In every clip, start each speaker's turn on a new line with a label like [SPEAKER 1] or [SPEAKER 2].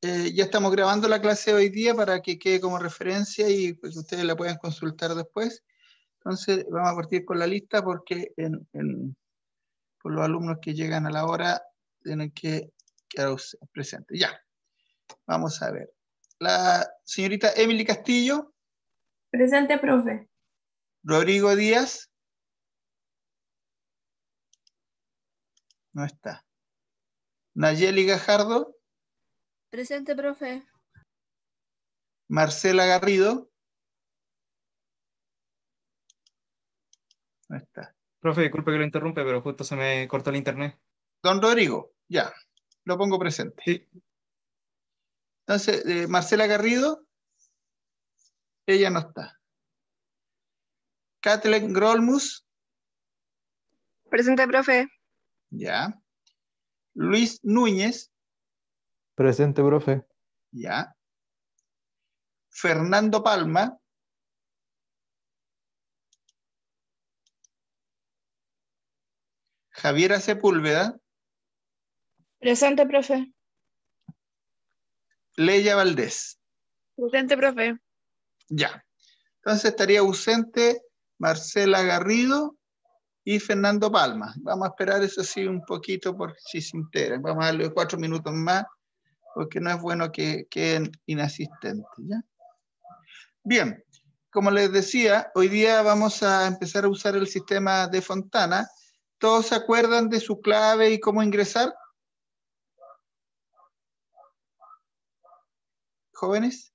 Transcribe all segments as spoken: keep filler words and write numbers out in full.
[SPEAKER 1] eh, ya estamos grabando la clase de hoy día para que quede como referencia y pues, ustedes la puedan consultar después. Entonces vamos a partir con la lista porque en, en, por los alumnos que llegan a la hora tienen que quedar presentes. Ya, vamos a ver. La señorita Emily Castillo.
[SPEAKER 2] Presente, profe.
[SPEAKER 1] Rodrigo Díaz. No está. Nayeli Gajardo.
[SPEAKER 3] Presente, profe.
[SPEAKER 1] Marcela Garrido. No está.
[SPEAKER 4] Profe, disculpe que lo interrumpe, pero justo se me cortó el internet.
[SPEAKER 1] Don Rodrigo, ya, lo pongo presente.
[SPEAKER 4] Sí.
[SPEAKER 1] Entonces, eh, Marcela Garrido, ella no está. Kathleen Grolmus.
[SPEAKER 5] Presente, profe.
[SPEAKER 1] Ya. Luis Núñez.
[SPEAKER 6] Presente, profe.
[SPEAKER 1] Ya. Fernando Palma. Javiera Sepúlveda.
[SPEAKER 5] Presente, profe.
[SPEAKER 1] Leia Valdés.
[SPEAKER 5] Presente, profe.
[SPEAKER 1] Ya. Entonces estaría ausente Marcela Garrido y Fernando Palma. Vamos a esperar eso sí un poquito por si se integran. Vamos a darle cuatro minutos más porque no es bueno que queden inasistentes. ¿Ya? Bien, como les decía, hoy día vamos a empezar a usar el sistema de Fontana. ¿Todos se acuerdan de su clave y cómo ingresar? ¿Jóvenes?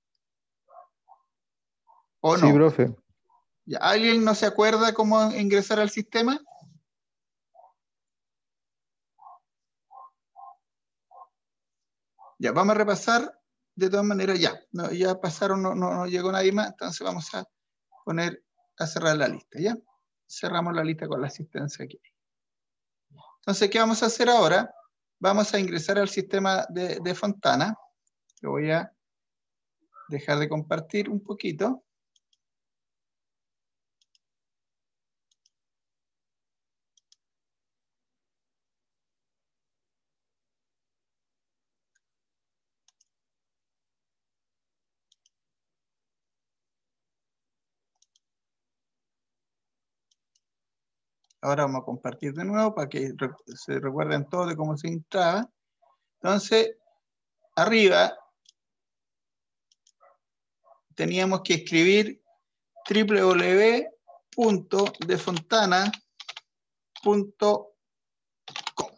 [SPEAKER 1] ¿O no?
[SPEAKER 6] Sí, profe.
[SPEAKER 1] ¿Ya? ¿Alguien no se acuerda cómo ingresar al sistema? Ya, vamos a repasar de todas maneras ya. No, ya pasaron, no, no, no llegó nadie más, entonces vamos a poner, a cerrar la lista, ¿ya? Cerramos la lista con la asistencia aquí. Entonces, ¿qué vamos a hacer ahora? Vamos a ingresar al sistema de, de Fontana. Lo voy a dejar de compartir un poquito. Ahora vamos a compartir de nuevo para que se recuerden todo de cómo se entraba. Entonces, arriba teníamos que escribir doble u doble u doble u punto defontana punto com.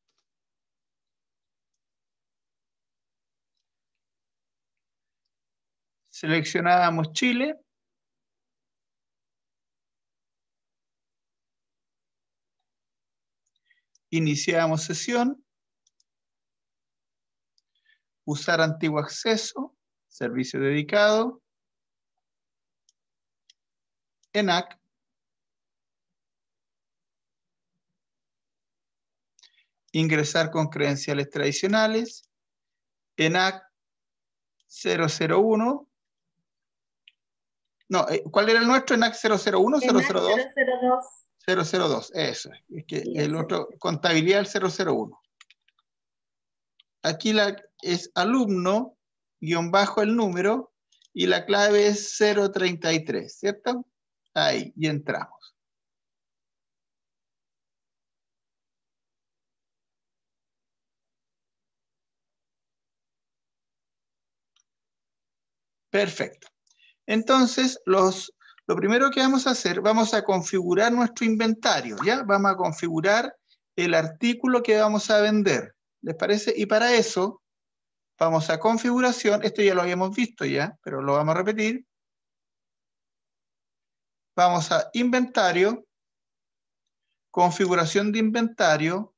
[SPEAKER 1] Seleccionábamos Chile. Iniciábamos sesión. Usar antiguo acceso. Servicio dedicado. E N A C. Ingresar con credenciales tradicionales. E N A C cero cero uno. No, ¿cuál era el nuestro? E N A C cero cero uno o cero cero dos?
[SPEAKER 2] cero cero dos.
[SPEAKER 1] cero cero dos, eso. Es que
[SPEAKER 2] Sí,
[SPEAKER 1] el
[SPEAKER 2] ese.
[SPEAKER 1] otro, contabilidad el cero cero uno. Aquí la, es alumno, guión bajo el número, y la clave es cero treinta y tres, ¿cierto? Ahí, y entramos. Perfecto. Entonces, los, lo primero que vamos a hacer, vamos a configurar nuestro inventario, ¿ya? Vamos a configurar el artículo que vamos a vender, ¿les parece? Y para eso, vamos a configuración, esto ya lo habíamos visto ya, pero lo vamos a repetir. Vamos a inventario, configuración de inventario,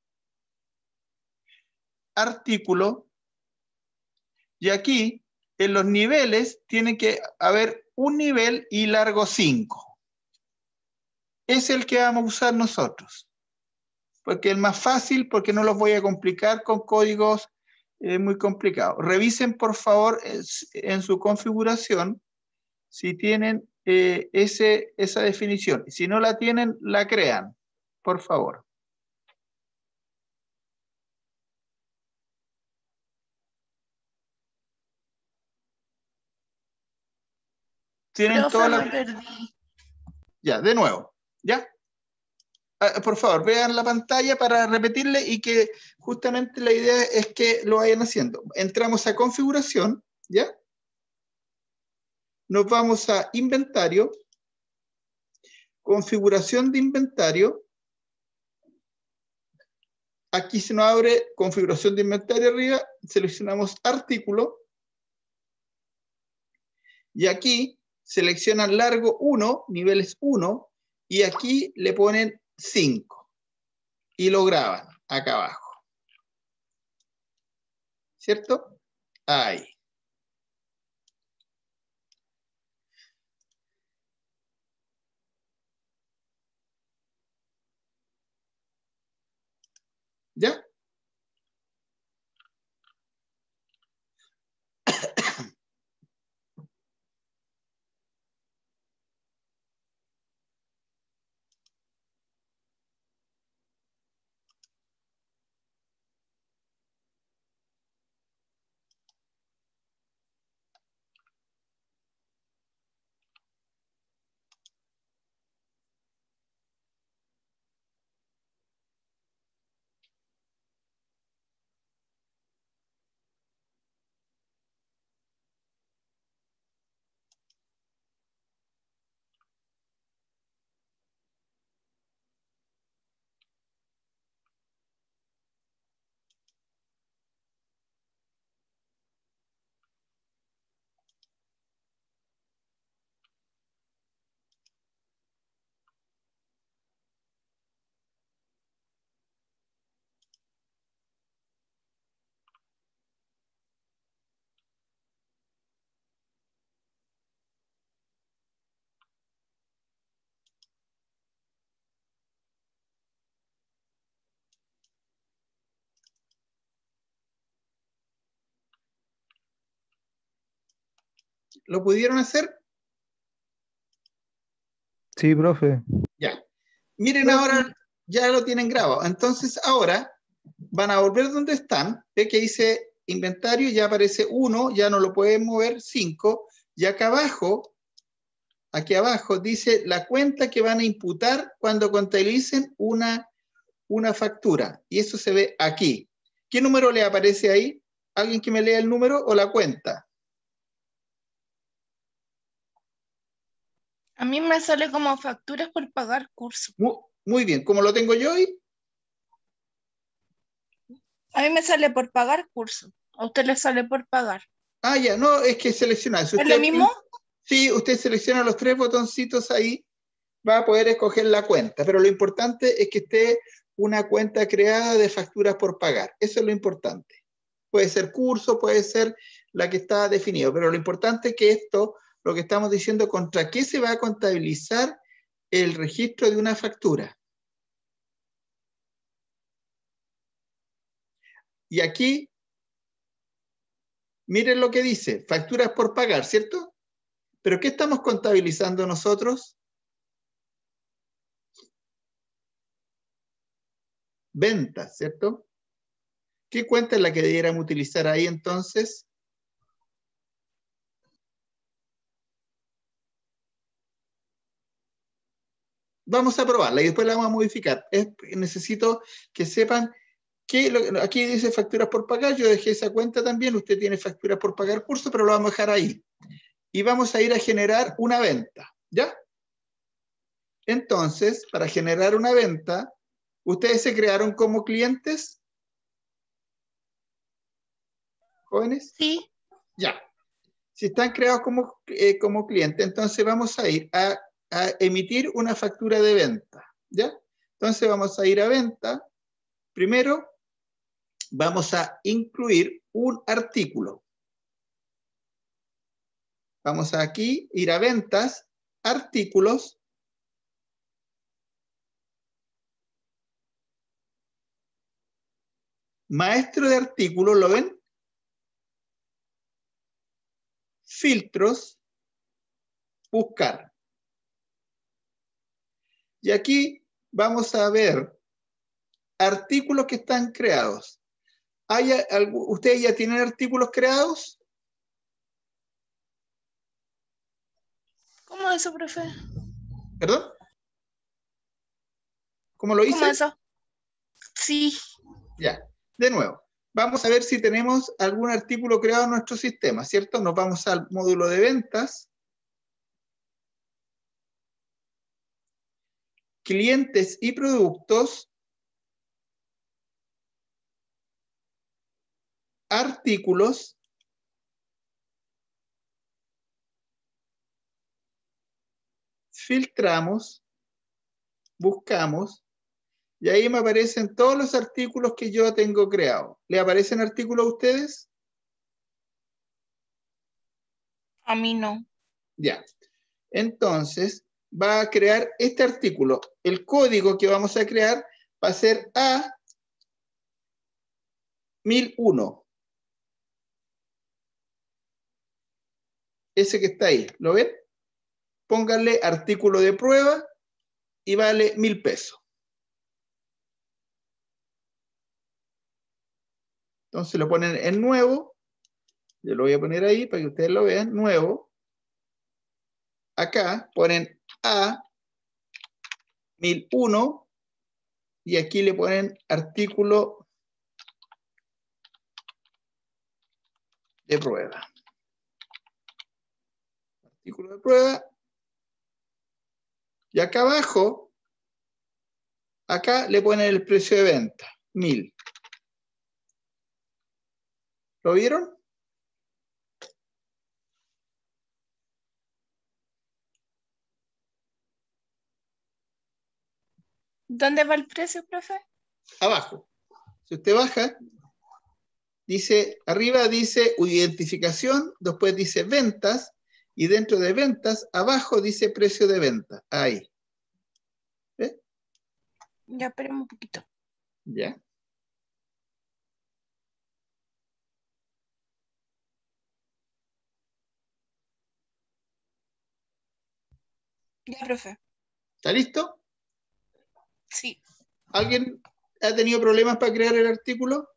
[SPEAKER 1] artículo, y aquí en los niveles tiene que haber un nivel y largo cinco. Es el que vamos a usar nosotros, porque es el más fácil, porque no los voy a complicar con códigos eh, muy complicados. Revisen por favor en su configuración si tienen eh, ese, esa definición. Si no la tienen, la crean, por favor. Tienen
[SPEAKER 5] Profe,
[SPEAKER 1] toda
[SPEAKER 5] me
[SPEAKER 1] la...
[SPEAKER 5] perdí.
[SPEAKER 1] Ya, de nuevo. ¿Ya? Ah, por favor, vean la pantalla para repetirle y que justamente la idea es que lo vayan haciendo. Entramos a configuración, ¿ya? Nos vamos a inventario, configuración de inventario. Aquí se nos abre configuración de inventario arriba, seleccionamos artículo y aquí seleccionan largo uno, niveles uno, y aquí le ponen cinco y lo graban acá abajo. ¿Cierto? Ahí. ¿Ya? ¿Lo pudieron hacer?
[SPEAKER 6] Sí, profe.
[SPEAKER 1] Ya. Miren,
[SPEAKER 5] Profe.
[SPEAKER 1] ahora ya lo tienen grabado. Entonces ahora van a volver donde están. Ve que dice inventario, ya aparece uno, ya no lo pueden mover, cinco. Y acá abajo, aquí abajo dice la cuenta que van a imputar cuando contabilicen una, una factura. Y eso se ve aquí. ¿Qué número le aparece ahí? ¿Alguien que me lea el número o la cuenta?
[SPEAKER 5] A mí me sale como facturas por pagar curso.
[SPEAKER 1] Muy, muy bien. ¿Cómo lo tengo yo hoy?
[SPEAKER 5] A mí me sale por pagar curso. A usted le sale por pagar.
[SPEAKER 1] Ah, ya, no, es que seleccionar. Si
[SPEAKER 5] ¿Es
[SPEAKER 1] usted,
[SPEAKER 5] lo mismo?
[SPEAKER 1] sí, usted selecciona los tres botoncitos ahí, va a poder escoger la cuenta, pero lo importante es que esté una cuenta creada de facturas por pagar. Eso es lo importante. Puede ser curso, puede ser la que está definido, pero lo importante es que esto, lo que estamos diciendo, contra qué se va a contabilizar el registro de una factura. Y aquí, miren lo que dice, facturas por pagar, ¿cierto? ¿Pero qué estamos contabilizando nosotros? Ventas, ¿cierto? ¿Qué cuenta es la que debiéramos utilizar ahí entonces? Vamos a probarla y después la vamos a modificar. Es, necesito que sepan que lo, aquí dice facturas por pagar, yo dejé esa cuenta también, usted tiene facturas por pagar curso, pero lo vamos a dejar ahí. Y vamos a ir a generar una venta, ¿ya? Entonces, para generar una venta, ¿ustedes se crearon como clientes? ¿Jóvenes?
[SPEAKER 5] Sí.
[SPEAKER 1] Ya. Si están creados como, eh, como cliente, entonces vamos a ir a, a emitir una factura de venta, ¿ya? Entonces vamos a ir a venta. Primero, vamos a incluir un artículo. Vamos a aquí, ir a ventas, artículos. Maestro de artículos, ¿lo ven? Filtros, buscar. Y aquí vamos a ver artículos que están creados. ¿Hay algo, ¿ustedes ya tienen artículos creados?
[SPEAKER 5] ¿Cómo eso, profe?
[SPEAKER 1] ¿Perdón? ¿Cómo lo hice?
[SPEAKER 5] ¿Cómo eso? Sí.
[SPEAKER 1] Ya, de nuevo. Vamos a ver si tenemos algún artículo creado en nuestro sistema, ¿cierto? Nos vamos al módulo de ventas. Clientes y productos. Artículos. Filtramos. Buscamos. Y ahí me aparecen todos los artículos que yo tengo creados. ¿Le aparecen artículos a ustedes?
[SPEAKER 5] A mí no.
[SPEAKER 1] Ya. Entonces, va a crear este artículo. El código que vamos a crear va a ser A mil uno. Ese que está ahí, ¿lo ven? Pónganle artículo de prueba y vale mil pesos. Entonces lo ponen en nuevo. Yo lo voy a poner ahí para que ustedes lo vean. Nuevo. Acá ponen A mil uno y aquí le ponen artículo de prueba. Artículo de prueba. Y acá abajo, acá le ponen el precio de venta, mil. ¿Lo vieron?
[SPEAKER 5] ¿Dónde va el precio, profe?
[SPEAKER 1] Abajo. Si usted baja, dice, arriba dice identificación, después dice ventas, y dentro de ventas, abajo dice precio de venta. Ahí. ¿Ve?
[SPEAKER 5] Ya, esperemos un poquito.
[SPEAKER 1] Ya.
[SPEAKER 5] Ya, profe.
[SPEAKER 1] ¿Está listo?
[SPEAKER 5] Sí.
[SPEAKER 1] ¿Alguien ha tenido problemas para crear el artículo?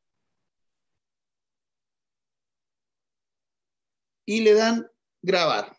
[SPEAKER 1] Y le dan grabar.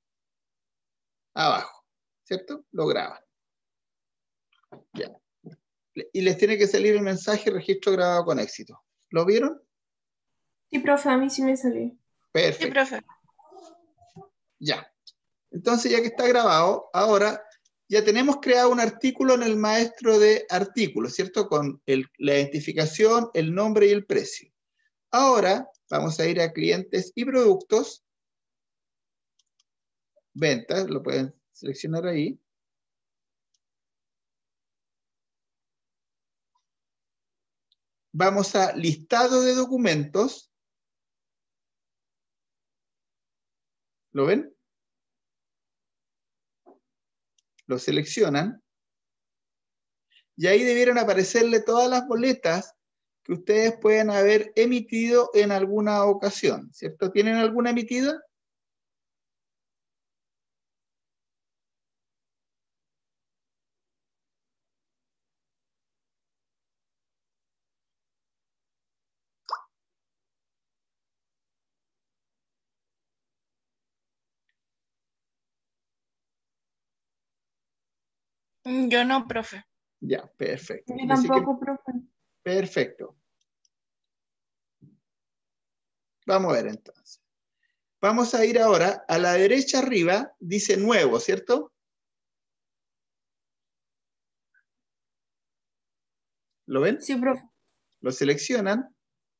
[SPEAKER 1] Abajo. ¿Cierto? Lo graban. Ya. Y les tiene que salir el mensaje registro grabado con éxito. ¿Lo vieron?
[SPEAKER 2] Sí, profe, a mí sí me salió.
[SPEAKER 5] Sí,
[SPEAKER 1] Perfecto.
[SPEAKER 5] profe.
[SPEAKER 1] Ya. Entonces, ya que está grabado, ahora ya tenemos creado un artículo en el maestro de artículos, ¿cierto? Con el, la identificación, el nombre y el precio. Ahora vamos a ir a clientes y productos. Ventas, lo pueden seleccionar ahí. Vamos a listado de documentos. ¿Lo ven? Lo seleccionan. Y ahí debieron aparecerle todas las boletas que ustedes pueden haber emitido en alguna ocasión, ¿cierto? ¿Tienen alguna emitida?
[SPEAKER 5] Yo no, profe.
[SPEAKER 1] Ya, perfecto.
[SPEAKER 2] Yo
[SPEAKER 1] Quiere decir que-
[SPEAKER 2] tampoco, profe.
[SPEAKER 1] Perfecto. Vamos a ver entonces. Vamos a ir ahora a la derecha arriba, dice nuevo, ¿cierto? ¿Lo ven?
[SPEAKER 2] Sí, profe.
[SPEAKER 1] Lo seleccionan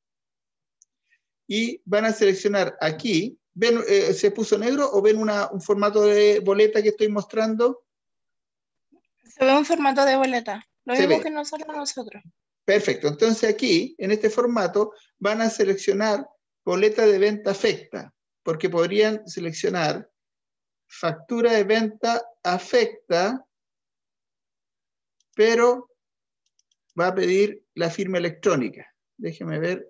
[SPEAKER 1] y van a seleccionar aquí. ¿Ven, eh, se puso negro o ven una, un formato de boleta que estoy mostrando?
[SPEAKER 5] Se ve un formato de boleta. Lo
[SPEAKER 1] Se
[SPEAKER 5] mismo
[SPEAKER 1] ve.
[SPEAKER 5] que nos sale a nosotros.
[SPEAKER 1] Perfecto. Entonces aquí, en este formato, van a seleccionar boleta de venta afecta, porque podrían seleccionar factura de venta afecta, pero va a pedir la firma electrónica. Déjeme ver.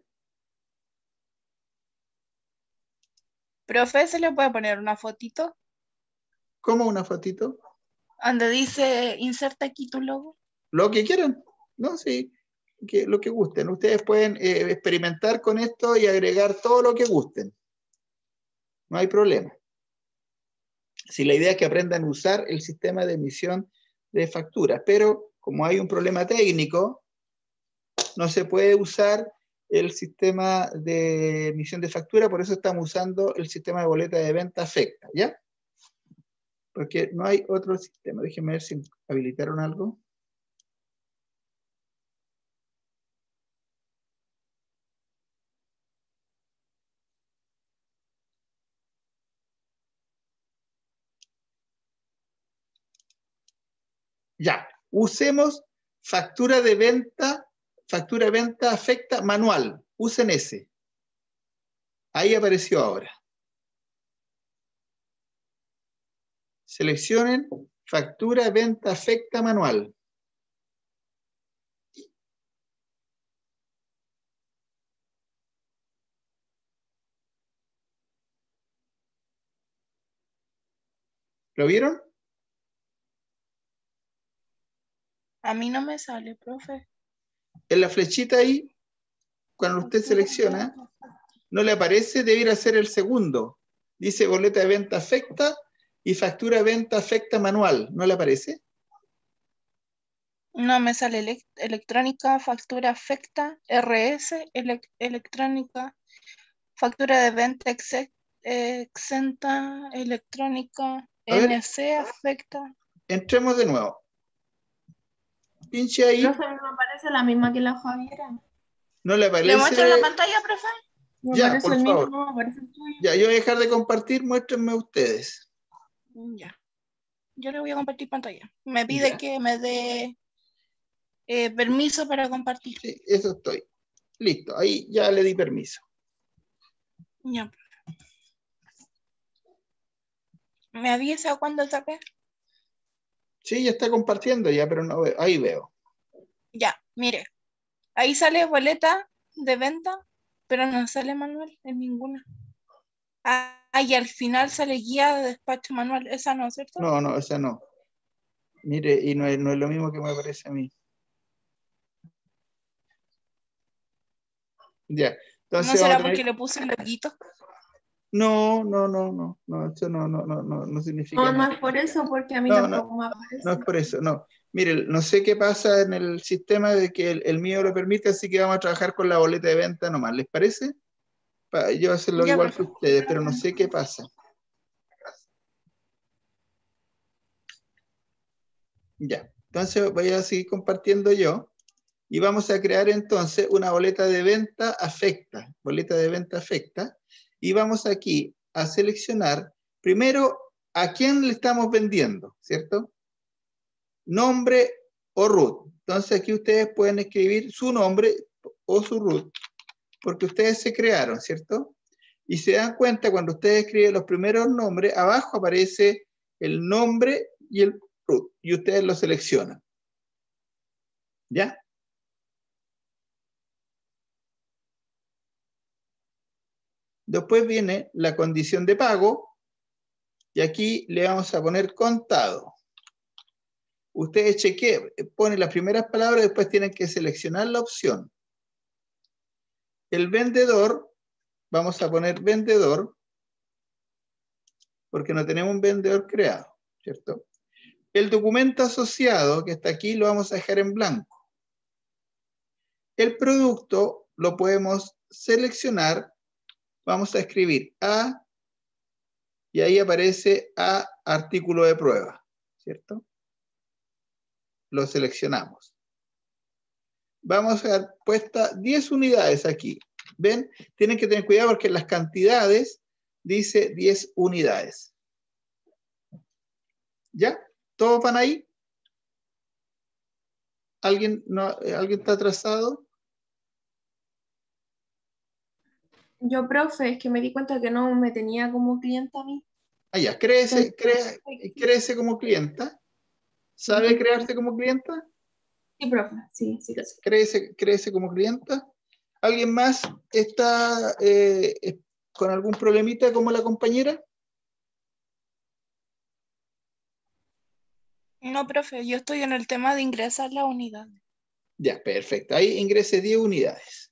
[SPEAKER 5] Profe, ¿se le puede poner una fotito?
[SPEAKER 1] ¿Cómo una fotito?
[SPEAKER 5] Donde dice, inserta aquí tu logo.
[SPEAKER 1] Lo que quieran, ¿no? Sí, que, lo que gusten. Ustedes pueden eh, experimentar con esto y agregar todo lo que gusten. No hay problema. Si la idea es que aprendan a usar el sistema de emisión de facturas, pero como hay un problema técnico, no se puede usar el sistema de emisión de factura, por eso estamos usando el sistema de boleta de venta afecta, ¿ya? Porque no hay otro sistema. Déjenme ver si habilitaron algo. Ya, usemos factura de venta, factura de venta afecta manual. Usen ese. Ahí apareció ahora. Seleccionen factura de venta afecta manual. ¿Lo vieron?
[SPEAKER 5] A mí no me sale, profe.
[SPEAKER 1] En la flechita ahí, cuando usted selecciona, no le aparece, debe ir a hacer el segundo. Dice boleta de venta afecta y factura de venta afecta manual. ¿No le aparece?
[SPEAKER 5] No me sale elec- electrónica, factura afecta, R S, ele- electrónica, factura de venta exe- eh, exenta, electrónica,
[SPEAKER 1] A ver.
[SPEAKER 5] N C afecta.
[SPEAKER 1] Entremos de nuevo. Pinche ahí.
[SPEAKER 2] Profe, me parece la misma que la Javiera.
[SPEAKER 1] No le aparece.
[SPEAKER 5] ¿Le muestro la pantalla, profe?
[SPEAKER 2] Me
[SPEAKER 1] Ya,
[SPEAKER 2] parece
[SPEAKER 1] por
[SPEAKER 2] el
[SPEAKER 1] favor.
[SPEAKER 2] mismo, me parece el tuyo.
[SPEAKER 1] Ya, yo voy a dejar de compartir, muéstrenme ustedes.
[SPEAKER 5] Ya. Yo le voy a compartir pantalla. Me pide
[SPEAKER 1] Ya.
[SPEAKER 5] que me dé eh, permiso para compartir.
[SPEAKER 1] Sí, eso estoy. Listo, ahí ya le di permiso.
[SPEAKER 5] Ya. ¿Me avisa cuando saque?
[SPEAKER 1] Sí, ya está compartiendo ya, pero no veo. Ahí veo.
[SPEAKER 5] Ya, mire. Ahí sale boleta de venta, pero no sale manual en ninguna. Ah, y al final sale guía de despacho manual. Esa no, ¿cierto?
[SPEAKER 1] No, no, esa no. Mire, y no es, no es lo mismo que me parece a mí. Ya.
[SPEAKER 5] ¿No
[SPEAKER 1] Entonces
[SPEAKER 5] será
[SPEAKER 1] vamos a tener-
[SPEAKER 5] porque le puse el loguito?
[SPEAKER 1] No, no, no, no, no, eso no, no, no, no, no significa
[SPEAKER 2] No, no
[SPEAKER 1] nada.
[SPEAKER 2] es por eso, porque a mí
[SPEAKER 1] No, no,
[SPEAKER 2] tampoco me aparece.
[SPEAKER 1] no es por eso, no. Mire, no sé qué pasa en el sistema de que el, el mío lo permite, así que vamos a trabajar con la boleta de venta nomás. ¿Les parece? Para yo hacerlo
[SPEAKER 5] Ya,
[SPEAKER 1] igual que
[SPEAKER 5] perfecto.
[SPEAKER 1] ustedes, pero no sé qué pasa. Ya, entonces voy a seguir compartiendo yo y vamos a crear entonces una boleta de venta afecta, boleta de venta afecta, y vamos aquí a seleccionar primero a quién le estamos vendiendo, ¿cierto? Nombre o root. Entonces aquí ustedes pueden escribir su nombre o su root, porque ustedes se crearon, ¿cierto? Y se dan cuenta cuando ustedes escriben los primeros nombres, abajo aparece el nombre y el root, y ustedes lo seleccionan. ¿Ya? Después viene la condición de pago, y aquí le vamos a poner contado. Ustedes chequeen, ponen las primeras palabras, después tienen que seleccionar la opción. El vendedor, vamos a poner vendedor, porque no tenemos un vendedor creado, ¿cierto? El documento asociado, que está aquí, lo vamos a dejar en blanco. El producto lo podemos seleccionar, vamos a escribir A, y ahí aparece A, artículo de prueba, ¿cierto? Lo seleccionamos. Vamos a dar puesta diez unidades aquí. ¿Ven? Tienen que tener cuidado porque en las cantidades dice diez unidades. ¿Ya? ¿Todos van ahí? ¿Alguien, no, ¿alguien está atrasado?
[SPEAKER 2] Yo, profe, es que me di cuenta que no me tenía como cliente a mí.
[SPEAKER 1] Ah, ya, créese, crea, créese como clienta. ¿Sabe crearse como clienta?
[SPEAKER 2] Sí, profe, sí, sí lo sé.
[SPEAKER 1] Créese, créese como clienta. ¿Alguien más está eh, con algún problemita como la compañera?
[SPEAKER 5] No, profe, yo estoy en el tema de ingresar la unidad.
[SPEAKER 1] Ya, perfecto. Ahí ingrese diez unidades.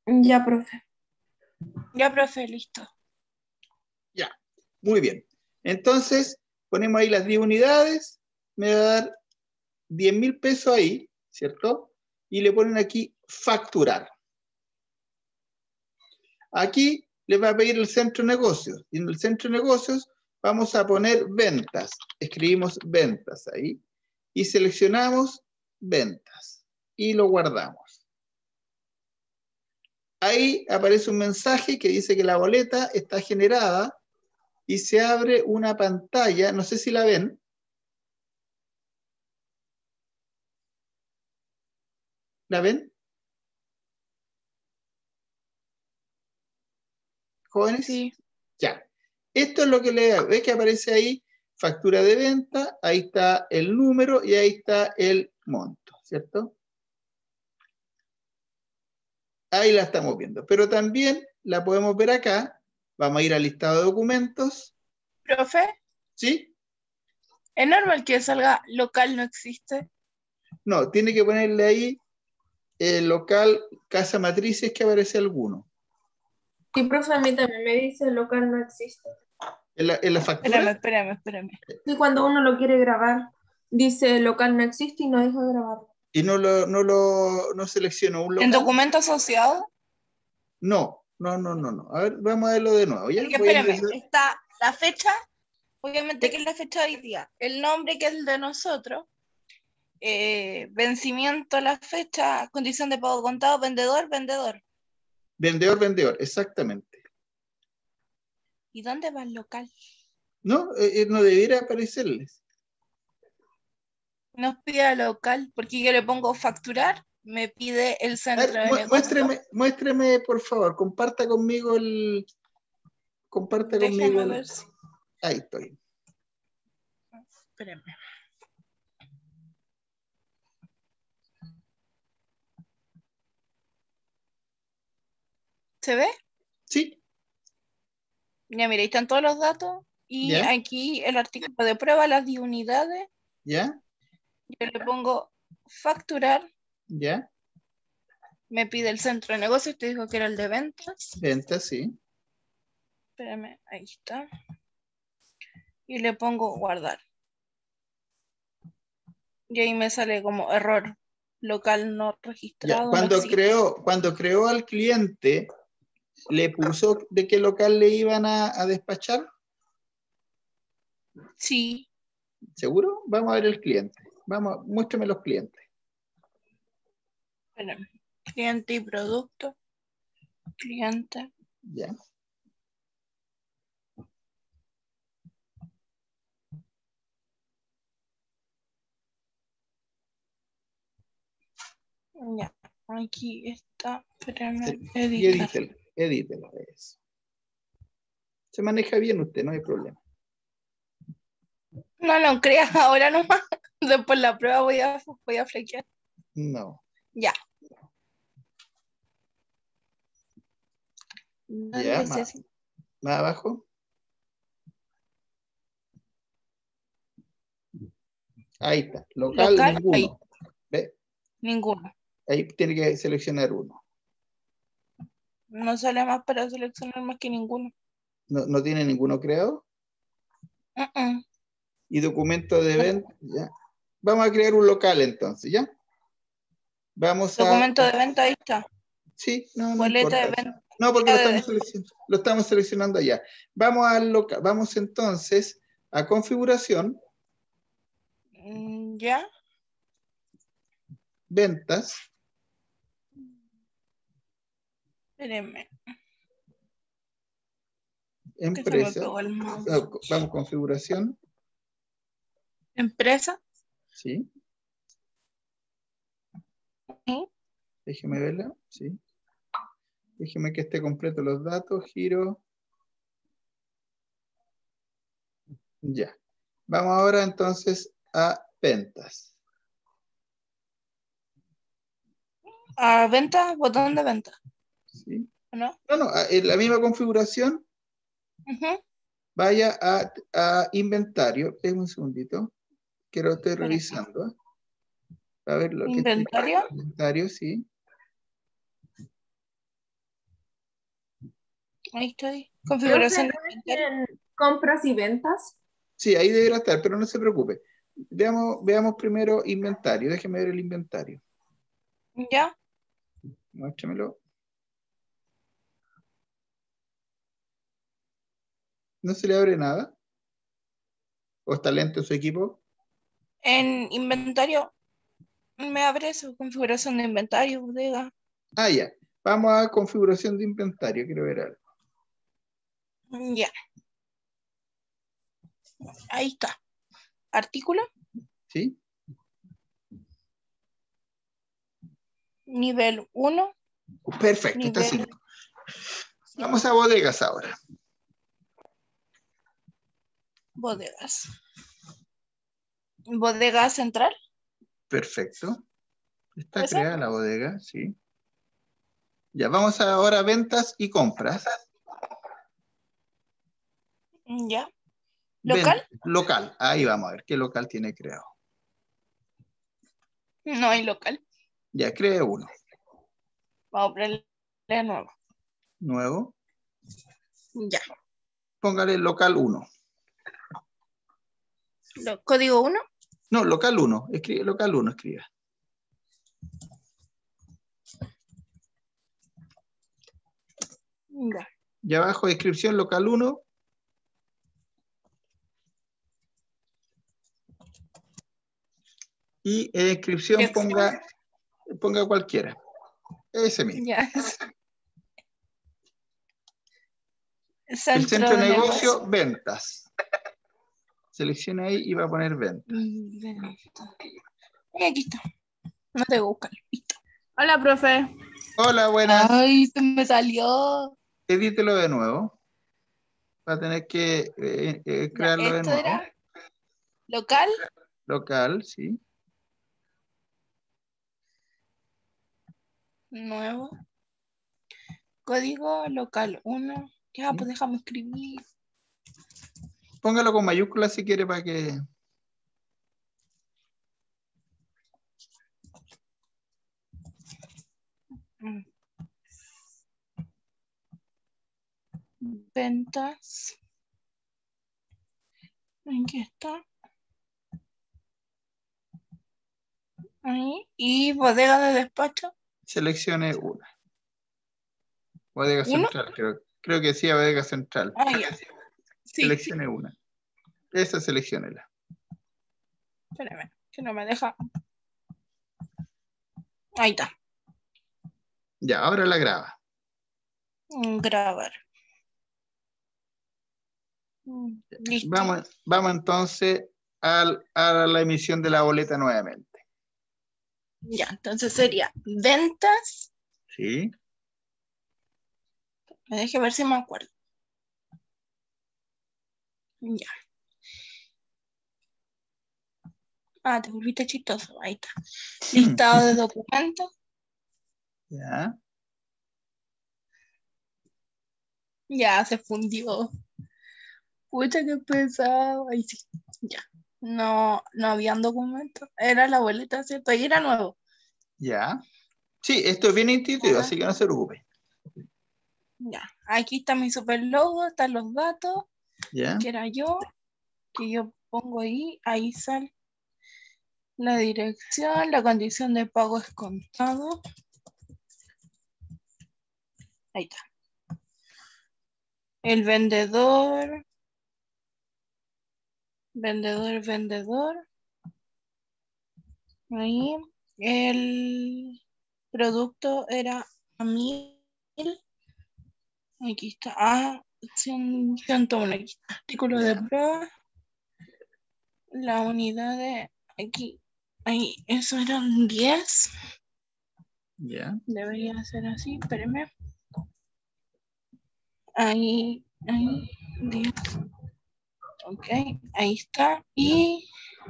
[SPEAKER 2] Ya, profe.
[SPEAKER 5] Ya, profe, listo.
[SPEAKER 1] Ya, muy bien. Entonces, ponemos ahí las diez unidades, me va a dar diez mil pesos ahí, ¿cierto? Y le ponen aquí facturar. Aquí le va a pedir el centro de negocios. Y en el centro de negocios vamos a poner ventas. Escribimos ventas ahí. Y seleccionamos ventas. Y lo guardamos. Ahí aparece un mensaje que dice que la boleta está generada y se abre una pantalla. No sé si la ven. ¿La ven? ¿Jóvenes?
[SPEAKER 5] Sí.
[SPEAKER 1] Ya. Esto es lo que le ve que aparece ahí, factura de venta, ahí está el número y ahí está el monto, ¿cierto? Ahí la estamos viendo. Pero también la podemos ver acá. Vamos a ir al listado de documentos.
[SPEAKER 5] Profe,
[SPEAKER 1] ¿Sí?
[SPEAKER 5] ¿es normal que salga local no existe?
[SPEAKER 1] No, tiene que ponerle ahí el local, casa matrices, que aparece alguno.
[SPEAKER 2] Sí, profe, a mí también me dice el local no existe.
[SPEAKER 1] ¿En la, en la factura?
[SPEAKER 5] Espérame, espérame, espérame.
[SPEAKER 2] Y cuando uno lo quiere grabar, dice el local no existe y no deja de grabar.
[SPEAKER 1] ¿Y no lo, no lo no seleccionó un
[SPEAKER 5] ¿En
[SPEAKER 1] local?
[SPEAKER 5] documento asociado?
[SPEAKER 1] No, no, no, no, no. A ver, vamos a verlo de nuevo, ¿ya?
[SPEAKER 5] Porque
[SPEAKER 1] Voy a
[SPEAKER 5] espérame,
[SPEAKER 1] ingresar.
[SPEAKER 5] está la fecha, obviamente que es la fecha de hoy día, el nombre que es el de nosotros, eh, vencimiento, la fecha, condición de pago contado, vendedor, vendedor.
[SPEAKER 1] Vendedor, vendedor, exactamente.
[SPEAKER 5] ¿Y dónde va el local?
[SPEAKER 1] No, eh, eh, no debiera aparecerles.
[SPEAKER 5] Nos pide local, porque yo le pongo facturar, me pide el
[SPEAKER 1] A
[SPEAKER 5] centro
[SPEAKER 1] ver,
[SPEAKER 5] de
[SPEAKER 1] mu-
[SPEAKER 5] negocio.
[SPEAKER 1] muéstreme, muéstreme, por favor, comparta conmigo el. Comparta conmigo
[SPEAKER 5] Déjeme
[SPEAKER 1] el.
[SPEAKER 5] ver si.
[SPEAKER 1] Ahí estoy.
[SPEAKER 5] Espérenme. ¿Se ve?
[SPEAKER 1] Sí,
[SPEAKER 5] Ya mira, ahí están todos los datos. Y
[SPEAKER 1] ya,
[SPEAKER 5] aquí el artículo de prueba, las diez unidades.
[SPEAKER 1] ya,
[SPEAKER 5] Yo le pongo facturar.
[SPEAKER 1] ya.
[SPEAKER 5] Me pide el centro de negocios. Te dijo que era el de ventas.
[SPEAKER 1] Venta, sí.
[SPEAKER 5] Espérame, ahí está. Y le pongo guardar. Y ahí me sale como error local no
[SPEAKER 1] Ya.
[SPEAKER 5] registrado. No
[SPEAKER 1] Cuando
[SPEAKER 5] existe.
[SPEAKER 1] creó, cuando creó al cliente, ¿le puso de qué local le iban a, a despachar?
[SPEAKER 5] Sí.
[SPEAKER 1] ¿Seguro? Vamos a ver el cliente. Vamos, muéstrame los clientes.
[SPEAKER 5] Espérame. Cliente y producto. Cliente.
[SPEAKER 1] Ya.
[SPEAKER 5] Ya. Aquí está. Espérame.
[SPEAKER 1] Sí. Y
[SPEAKER 5] Editar.
[SPEAKER 1] edítelo, edítelo. Eso. Se maneja bien usted, no hay problema.
[SPEAKER 5] No, no creas ahora nomás. Después la prueba voy a, voy a flequear.
[SPEAKER 1] No.
[SPEAKER 5] Ya.
[SPEAKER 1] Ya,
[SPEAKER 5] ¿Dónde
[SPEAKER 1] más,
[SPEAKER 5] se-
[SPEAKER 1] más abajo. Ahí está. Local,
[SPEAKER 5] Local,
[SPEAKER 1] ninguno.
[SPEAKER 5] ahí.
[SPEAKER 1] ¿Ve?
[SPEAKER 5] Ninguno.
[SPEAKER 1] Ahí tiene que seleccionar uno.
[SPEAKER 5] No sale más para seleccionar más que ninguno.
[SPEAKER 1] No, no tiene ninguno creado.
[SPEAKER 5] Uh -uh.
[SPEAKER 1] Y documento de
[SPEAKER 5] No.
[SPEAKER 1] venta. Ya. Vamos a crear un local entonces, ¿ya? Vamos a.
[SPEAKER 5] Documento de venta, ahí está.
[SPEAKER 1] Sí, no, no
[SPEAKER 5] Boleta
[SPEAKER 1] importa.
[SPEAKER 5] de venta.
[SPEAKER 1] No, porque lo
[SPEAKER 5] De-
[SPEAKER 1] estamos, seleccionando, lo estamos seleccionando allá. Vamos al local. Vamos entonces a configuración,
[SPEAKER 5] Mm, ya.
[SPEAKER 1] ventas,
[SPEAKER 5] Espérenme. Que se me
[SPEAKER 1] empresa.
[SPEAKER 5] pegó el mouse.
[SPEAKER 1] Vamos, configuración.
[SPEAKER 5] Empresa.
[SPEAKER 1] Sí.
[SPEAKER 5] ¿Sí?
[SPEAKER 1] Déjeme verla. Sí. Déjeme que esté completo los datos. Giro. Ya. Vamos ahora entonces a ventas.
[SPEAKER 5] A venta, botón de venta.
[SPEAKER 1] ¿Sí?
[SPEAKER 5] ¿No?
[SPEAKER 1] No, no, en la misma configuración,
[SPEAKER 5] Uh-huh.
[SPEAKER 1] vaya a, a inventario. Déjame un segundito. Que lo estoy
[SPEAKER 5] Espera.
[SPEAKER 1] revisando. ¿eh? A ver lo que
[SPEAKER 5] Inventario.
[SPEAKER 1] estoy... Inventario, sí.
[SPEAKER 5] Ahí estoy. Configuración de
[SPEAKER 2] Profe, ¿no es
[SPEAKER 5] inventario.
[SPEAKER 2] en compras y ventas?
[SPEAKER 1] Sí, ahí deberá estar, pero no se preocupe. Veamos, veamos primero inventario. Déjeme ver el inventario.
[SPEAKER 5] Ya.
[SPEAKER 1] Muéstramelo. ¿No se le abre nada? ¿O está lento su equipo?
[SPEAKER 5] En inventario me abre su configuración de inventario, bodega.
[SPEAKER 1] Ah, ya. Vamos a configuración de inventario. Quiero ver algo.
[SPEAKER 5] Ya. Ahí está. Artículo,
[SPEAKER 1] ¿Sí?
[SPEAKER 5] nivel uno,
[SPEAKER 1] Perfecto, está
[SPEAKER 5] nivel
[SPEAKER 1] cinco. Vamos a bodegas ahora.
[SPEAKER 5] bodegas. Bodega central.
[SPEAKER 1] Perfecto. Está
[SPEAKER 5] ¿Esa?
[SPEAKER 1] creada la bodega, sí. Ya, vamos ahora a ventas y compras.
[SPEAKER 5] Ya.
[SPEAKER 1] Ven-
[SPEAKER 5] Local.
[SPEAKER 1] local. Ahí vamos a ver qué local tiene creado.
[SPEAKER 5] No hay local.
[SPEAKER 1] Ya, cree uno.
[SPEAKER 5] Vamos a ponerle de nuevo.
[SPEAKER 1] Nuevo.
[SPEAKER 5] Ya.
[SPEAKER 1] Póngale local uno.
[SPEAKER 5] Lo- código uno.
[SPEAKER 1] No, local uno. Escribe local uno, escriba.
[SPEAKER 5] Ya.
[SPEAKER 1] Y abajo descripción local uno. Y en descripción
[SPEAKER 5] Dirección.
[SPEAKER 1] ponga, ponga cualquiera. Ese mismo.
[SPEAKER 5] Ya.
[SPEAKER 1] El
[SPEAKER 5] Centro,
[SPEAKER 1] centro de
[SPEAKER 5] de
[SPEAKER 1] negocio,
[SPEAKER 5] negocio.
[SPEAKER 1] ventas. Selecciona ahí y va a poner ventas.
[SPEAKER 5] Mm, venta. Y aquí está. No te buscan. Listo.
[SPEAKER 2] Hola, profe.
[SPEAKER 1] Hola, buenas.
[SPEAKER 5] Ay, se me salió.
[SPEAKER 1] Edítelo de nuevo. Va a tener que eh, eh,
[SPEAKER 5] Ya,
[SPEAKER 1] crearlo de
[SPEAKER 5] esto
[SPEAKER 1] nuevo.
[SPEAKER 5] era local,
[SPEAKER 1] Local, sí.
[SPEAKER 5] nuevo. Código local uno. Ya,
[SPEAKER 1] Sí.
[SPEAKER 5] pues déjame escribir.
[SPEAKER 1] Póngalo con mayúsculas si quiere para que...
[SPEAKER 5] Mm. Ventas. Aquí está. Ahí. Y bodega de despacho.
[SPEAKER 1] Seleccione una. Bodega
[SPEAKER 5] ¿Uno?
[SPEAKER 1] central, creo, creo que sí, bodega central.
[SPEAKER 5] Ah, ya. Sí, sí.
[SPEAKER 1] Seleccione una. Esa selecciónela.
[SPEAKER 5] Espérame, que no me deja. Ahí está.
[SPEAKER 1] Ya, ahora la graba.
[SPEAKER 5] Mm, Grabar. Mm, Listo.
[SPEAKER 1] Vamos, vamos entonces al- a la emisión de la boleta nuevamente.
[SPEAKER 5] Ya, entonces sería ventas.
[SPEAKER 1] ¿Sí?
[SPEAKER 5] Me deje ver si me acuerdo. Ya. Ah, te volviste chistoso. Ahí está. Listado de documentos.
[SPEAKER 1] Ya.
[SPEAKER 5] Ya se fundió. Pucha, qué pesado. Ahí sí. Ya. No, no habían documentos. Era la boleta, ¿cierto? Ahí era nuevo.
[SPEAKER 1] Ya. Sí, esto es bien intuitivo,
[SPEAKER 5] Ya.
[SPEAKER 1] así que no se preocupe.
[SPEAKER 5] Ya. Aquí está mi super logo, están los datos,
[SPEAKER 1] Ya.
[SPEAKER 5] que era yo, que yo pongo ahí, ahí sale la dirección, la condición de pago es contado. Ahí está. El vendedor, vendedor, vendedor. Ahí. El producto era a mil. Aquí está. Ah, cien, ciento uno. Aquí está. Artículo de
[SPEAKER 1] Ya.
[SPEAKER 5] prueba. La unidad de aquí. Ahí, eso eran diez.
[SPEAKER 1] Ya.
[SPEAKER 5] Debería ser así, espérenme. Ahí, ahí, diez. Ok, ahí está. Y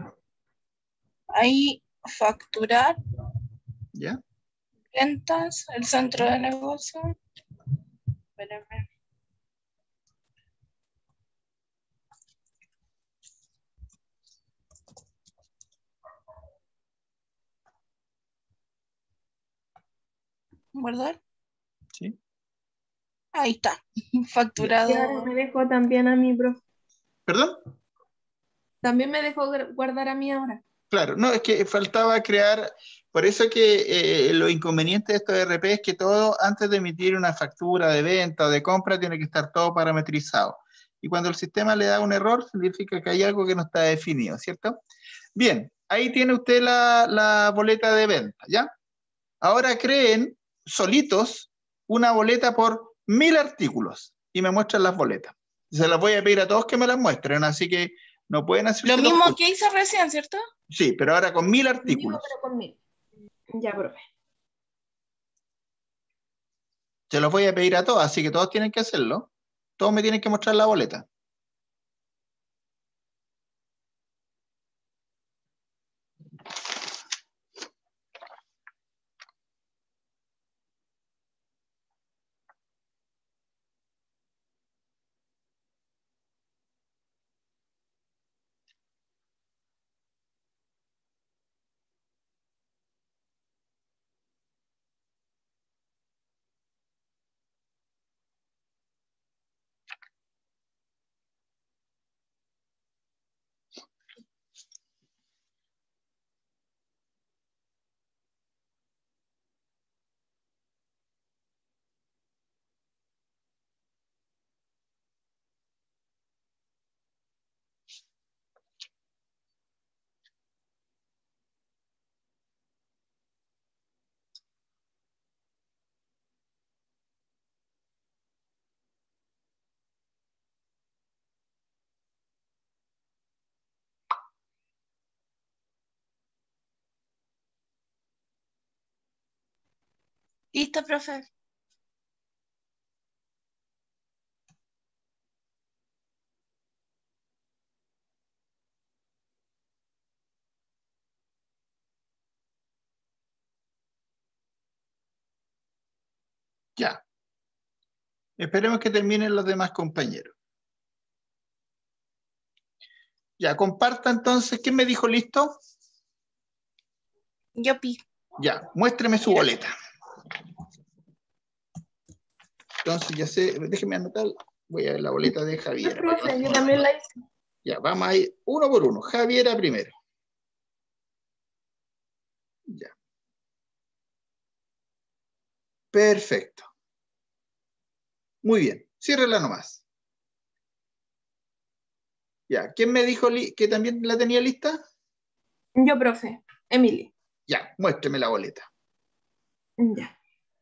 [SPEAKER 5] ahí facturar,
[SPEAKER 1] Ya.
[SPEAKER 5] ventas, el centro de negocio. Espérenme. Guardar.
[SPEAKER 1] Sí.
[SPEAKER 5] Ahí está.
[SPEAKER 2] Y ahora
[SPEAKER 5] Facturado.
[SPEAKER 2] me dejó también a mí, profe.
[SPEAKER 1] ¿Perdón?
[SPEAKER 2] También me dejó gra- guardar a mí ahora.
[SPEAKER 1] Claro, no, es que faltaba crear, por eso que eh, lo inconveniente de estos E R P es que todo, antes de emitir una factura de venta o de compra, tiene que estar todo parametrizado. Y cuando el sistema le da un error, significa que hay algo que no está definido, ¿cierto? Bien, ahí tiene usted la, la boleta de venta, ¿ya? Ahora creen solitos una boleta por mil artículos y me muestran las boletas. Se las voy a pedir a todos que me las muestren, así que no pueden hacerse
[SPEAKER 5] Lo
[SPEAKER 1] los
[SPEAKER 5] mismo
[SPEAKER 1] justos.
[SPEAKER 5] que hice recién, ¿cierto?
[SPEAKER 1] Sí, pero ahora con mil
[SPEAKER 2] Lo mismo,
[SPEAKER 1] artículos.
[SPEAKER 2] pero conmigo. Ya, profe.
[SPEAKER 1] Se los voy a pedir a todos, así que todos tienen que hacerlo. Todos me tienen que mostrar la boleta.
[SPEAKER 5] Listo, profe.
[SPEAKER 1] Ya. Esperemos que terminen los demás compañeros. Ya, comparta entonces. ¿Quién me dijo listo?
[SPEAKER 5] Yopi.
[SPEAKER 1] Ya, muéstreme su boleta. Entonces, ya sé, déjeme anotar. Voy a ver la boleta de
[SPEAKER 2] No,
[SPEAKER 1] Javier.
[SPEAKER 2] profe, yo también la hice.
[SPEAKER 1] Ya, vamos a ir uno por uno. Javiera primero. Ya. Perfecto. Muy bien. Ciérrela nomás. Ya. ¿Quién me dijo li- que también la tenía lista?
[SPEAKER 2] Yo, profe. Emily.
[SPEAKER 1] Ya, muéstreme la boleta.
[SPEAKER 2] Ya.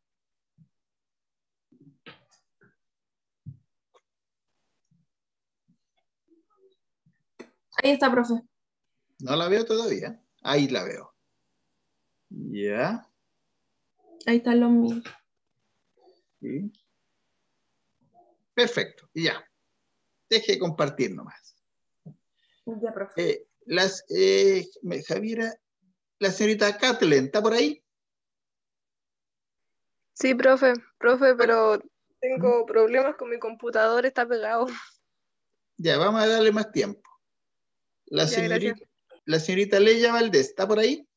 [SPEAKER 2] Ahí está, profe.
[SPEAKER 1] No la veo todavía. Ahí la veo. Ya.
[SPEAKER 2] Ahí están los míos.
[SPEAKER 1] Sí. Perfecto. Y ya. Deje de compartir nomás.
[SPEAKER 2] Ya, profe.
[SPEAKER 1] Eh, las, eh, me- Javiera, la señorita Kathleen, ¿está por ahí?
[SPEAKER 7] Sí, profe, profe, pero tengo problemas con mi computador, está pegado.
[SPEAKER 1] Ya, vamos a darle más tiempo. La
[SPEAKER 7] Ya, gracias.
[SPEAKER 1] señorita, la señorita Leia Valdés, ¿está por ahí?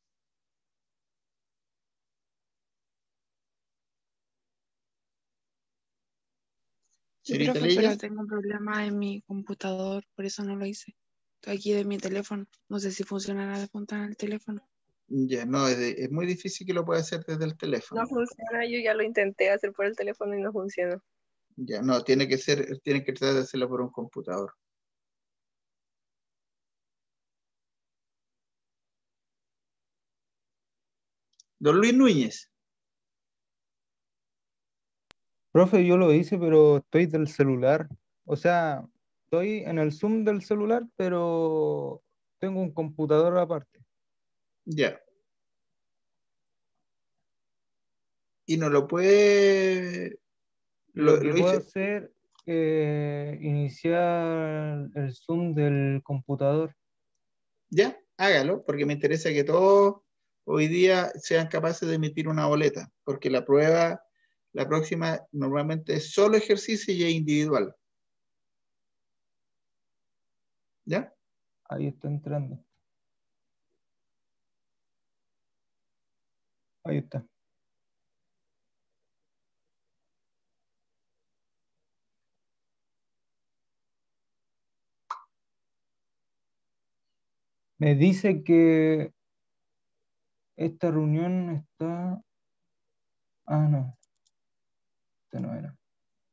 [SPEAKER 8] Sí,
[SPEAKER 1] Señorita
[SPEAKER 8] profe,
[SPEAKER 1] Leia.
[SPEAKER 8] pero tengo un problema en mi computador, por eso no lo hice. Estoy aquí de mi teléfono. No sé si funcionará de punta en el teléfono.
[SPEAKER 1] Ya, no, es, de- es muy difícil que lo pueda hacer desde el
[SPEAKER 7] No
[SPEAKER 1] teléfono.
[SPEAKER 7] funciona, yo ya lo intenté hacer por el teléfono y no funciona.
[SPEAKER 1] Ya, no, tiene que ser, tiene que tratar de hacerlo por un computador. Don Luis Núñez.
[SPEAKER 6] Profe, yo lo hice, pero estoy del celular. O sea, estoy en el Zoom del celular, pero tengo un computador aparte.
[SPEAKER 1] Ya. Y no lo puede.
[SPEAKER 6] Lo
[SPEAKER 1] Lo,
[SPEAKER 6] que
[SPEAKER 1] lo
[SPEAKER 6] puedo
[SPEAKER 1] hice.
[SPEAKER 6] hacer es iniciar el Zoom del computador.
[SPEAKER 1] Ya, hágalo, porque me interesa que todos hoy día sean capaces de emitir una boleta, porque la prueba, la próxima, normalmente es solo ejercicio y es individual. ¿Ya?
[SPEAKER 6] Ahí está entrando. Ahí está. Me dice que esta reunión está... Ah, no. Esta no era.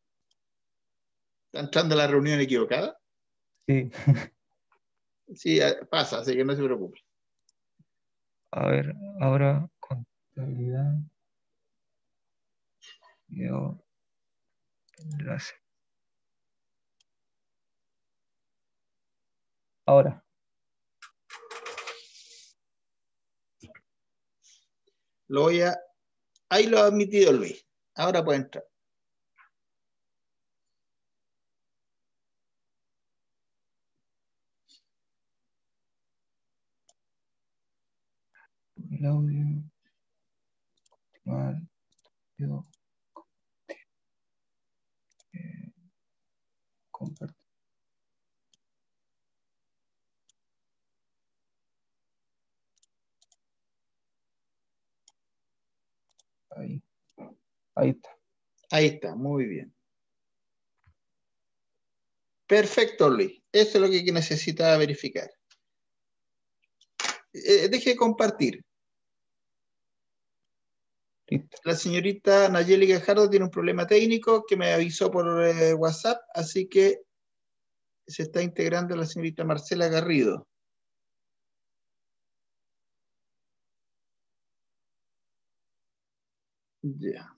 [SPEAKER 1] ¿Está entrando a la reunión equivocada?
[SPEAKER 6] Sí.
[SPEAKER 1] Sí, eh, pasa, así que no se preocupe.
[SPEAKER 6] A ver, ahora contabilidad. Video. Enlace. Ahora.
[SPEAKER 1] Lo voy a... Ahí lo ha admitido Luis. Ahora puede entrar.
[SPEAKER 6] El audio. Continuar. Video. Eh, compartir. Ahí. Ahí está.
[SPEAKER 1] Ahí está, muy bien. Perfecto, Luis. Eso es lo que necesitaba verificar. Eh, deje de compartir.
[SPEAKER 6] Listo.
[SPEAKER 1] La señorita Nayeli Gajardo tiene un problema técnico que me avisó por eh, WhatsApp, así que se está integrando la señorita Marcela Garrido. Ya.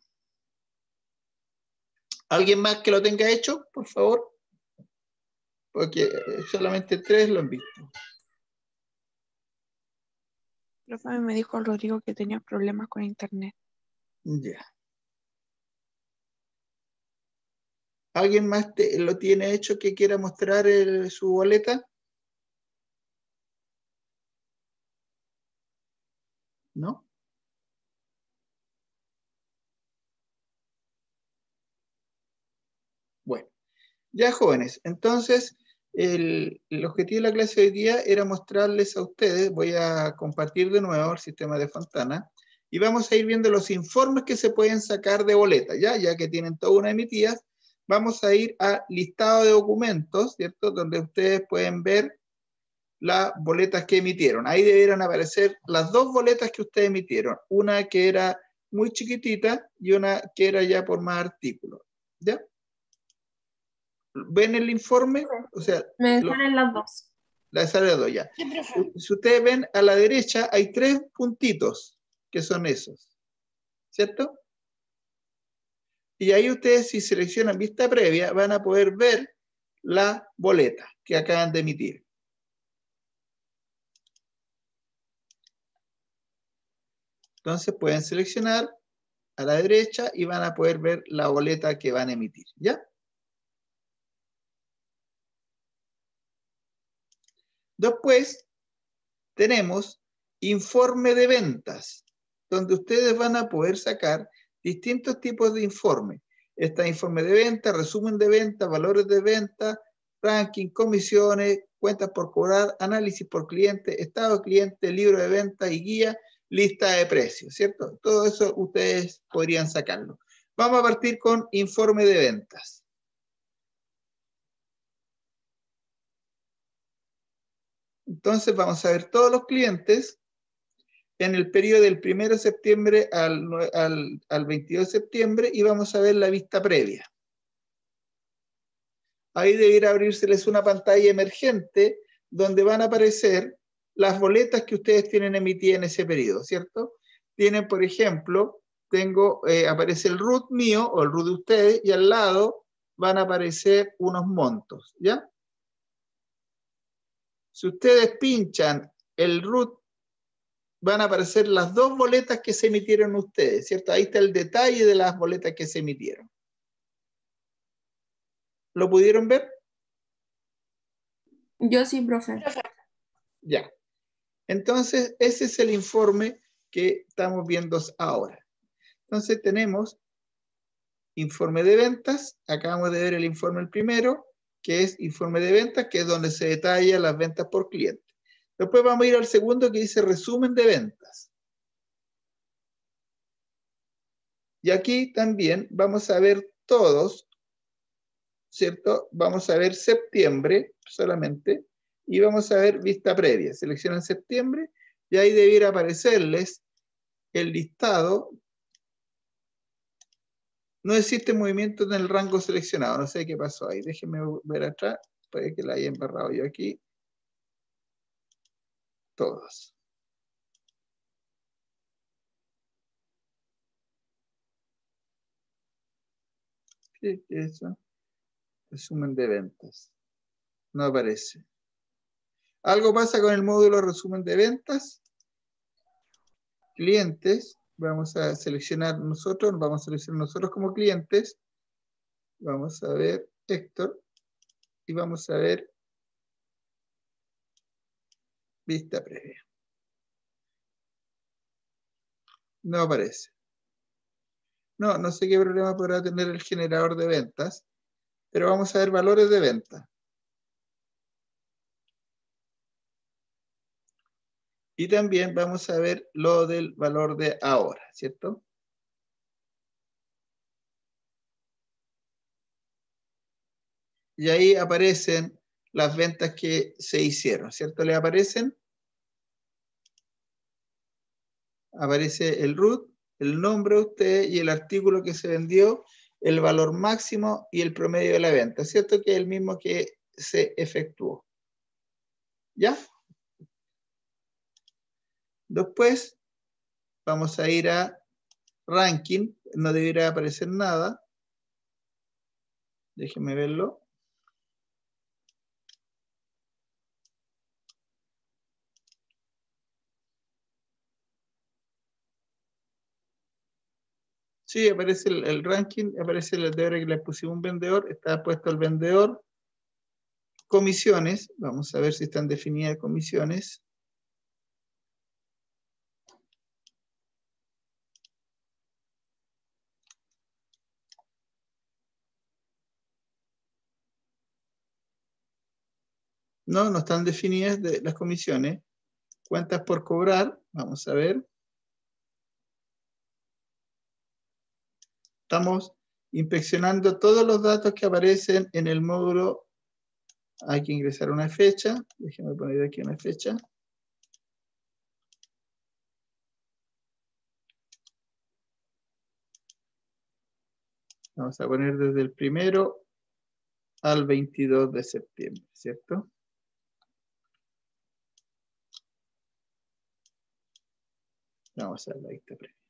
[SPEAKER 1] ¿Alguien más que lo tenga hecho, por favor? Porque eh, solamente tres lo han visto.
[SPEAKER 8] Profe, me dijo el Rodrigo que tenía problemas con internet.
[SPEAKER 1] Ya. ¿Alguien más te- lo tiene hecho que quiera mostrar el- su boleta? ¿No? Bueno, ya jóvenes, entonces el, el objetivo de la clase de hoy día era mostrarles a ustedes, voy a compartir de nuevo el sistema de Fontana, y vamos a ir viendo los informes que se pueden sacar de boleta, ya, ya que tienen toda una emitida, vamos a ir a listado de documentos, ¿cierto? Donde ustedes pueden ver las boletas que emitieron. Ahí debieron aparecer las dos boletas que ustedes emitieron, una que era muy chiquitita y una que era ya por más artículos, ¿ya? ¿Ven el informe? O sea,
[SPEAKER 2] Me
[SPEAKER 1] lo-
[SPEAKER 2] salen las dos.
[SPEAKER 1] la sale de dos ya.
[SPEAKER 5] Sí, profe.
[SPEAKER 1] Si ustedes ven a la derecha, hay tres puntitos que son esos, ¿cierto? Y ahí ustedes, si seleccionan vista previa, van a poder ver la boleta que acaban de emitir. Entonces pueden seleccionar a la derecha y van a poder ver la boleta que van a emitir, ¿ya? Después tenemos informe de ventas, donde ustedes van a poder sacar distintos tipos de informes. Está informe de venta, resumen de venta, valores de venta, ranking, comisiones, cuentas por cobrar, análisis por cliente, estado de cliente, libro de venta y guía, lista de precios, ¿cierto? Todo eso ustedes podrían sacarlo. Vamos a partir con informe de ventas. Entonces vamos a ver todos los clientes en el periodo del primero de septiembre al, al, al veintidós de septiembre y vamos a ver la vista previa. Ahí debiera abrirseles una pantalla emergente donde van a aparecer las boletas que ustedes tienen emitidas en ese periodo, ¿cierto? Tienen, por ejemplo, tengo, eh, aparece el root mío o el root de ustedes y al lado van a aparecer unos montos, ¿ya? Si ustedes pinchan el root, van a aparecer las dos boletas que se emitieron ustedes, ¿cierto? Ahí está el detalle de las boletas que se emitieron. ¿Lo pudieron ver?
[SPEAKER 2] Yo sí, profe.
[SPEAKER 1] Ya. Entonces, ese es el informe que estamos viendo ahora. Entonces, tenemos informe de ventas. Acabamos de ver el informe el primero, que es informe de ventas, que es donde se detalla las ventas por cliente. Después vamos a ir al segundo que dice resumen de ventas. Y aquí también vamos a ver todos, ¿cierto? Vamos a ver septiembre solamente y vamos a ver vista previa. Seleccionan septiembre y ahí debiera aparecerles el listado. No existe movimiento en el rango seleccionado. No sé qué pasó ahí. Déjenme ver atrás. Puede que la haya embarrado yo aquí. Todos. ¿Qué es eso? Resumen de ventas. No aparece. ¿Algo pasa con el módulo resumen de ventas? Clientes. Vamos a seleccionar nosotros. Vamos a seleccionar nosotros como clientes. Vamos a ver Héctor. Y vamos a ver vista previa. No aparece. No, no sé qué problema podrá tener el generador de ventas, pero vamos a ver valores de venta. Y también vamos a ver lo del valor de ahora, ¿cierto? Y ahí aparecen las ventas que se hicieron, ¿cierto? ¿Le aparecen? Aparece el root, el nombre de usted y el artículo que se vendió, el valor máximo y el promedio de la venta, ¿cierto? Que es el mismo que se efectuó. ¿Ya? Después vamos a ir a ranking, no debería aparecer nada. Déjenme verlo. Sí, aparece el, el ranking, aparece el de ahora que le pusimos un vendedor, está puesto el vendedor. Comisiones, vamos a ver si están definidas comisiones. No, no están definidas de las comisiones. Cuentas por cobrar, vamos a ver. Estamos inspeccionando todos los datos que aparecen en el módulo. Hay que ingresar una fecha. Déjenme poner aquí una fecha. Vamos a poner desde el primero al veintidós de septiembre, ¿cierto? Vamos a ver la vista previa.